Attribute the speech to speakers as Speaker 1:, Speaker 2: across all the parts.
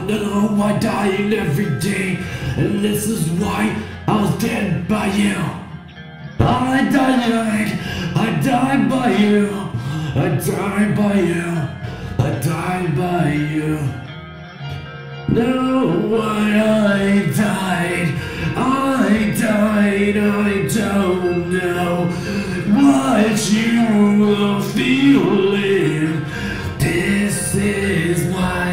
Speaker 1: know I dying every day, and this is why I was dead by you. I died by you. I died by you. I died by you. No, why I died. I don't know what you are feeling. This is why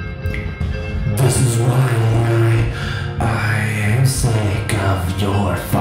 Speaker 1: I am sick of your